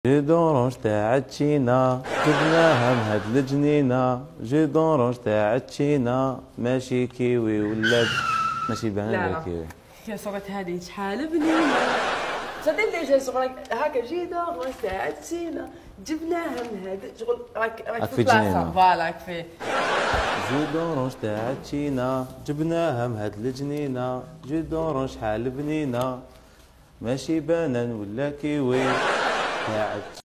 جدورنج تاع التشينا جبناها من هاد الجنينة. جدورنج تاع التشينا ماشي كيوي ولا ماشي بنانا كيوي. يا صوت هذه شحال بنينة صدق ليش صغرك هكا جدورنج تاع التشينا جبناها من هاد شغل راك في الجنينة فوالا فيه. جدورنج تاع التشينا جبناها من هاد الجنينة. جدورنج شحال بنينة ماشي بنان ولا كيوي تاع